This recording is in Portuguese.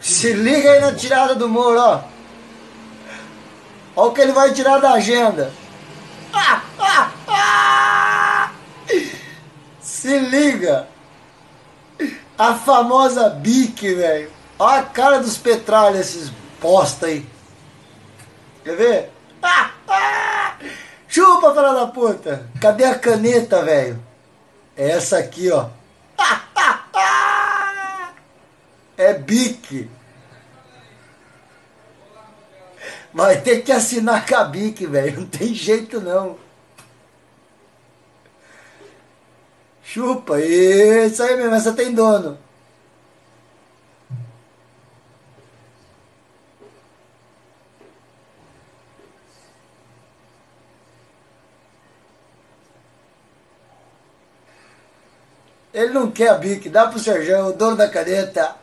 Se liga aí na tirada do Moro, ó. Olha o que ele vai tirar da agenda. Se liga. A famosa BIC, velho. Olha a cara dos petralhas, esses bosta aí. Quer ver? Chupa, filha da puta. Cadê a caneta, velho? É essa aqui, ó. É BIC. Vai ter que assinar com a BIC, velho. Não tem jeito, não. Chupa. Isso aí mesmo. Essa tem dono. Ele não quer a BIC. Dá pro Serjão, o dono da caneta.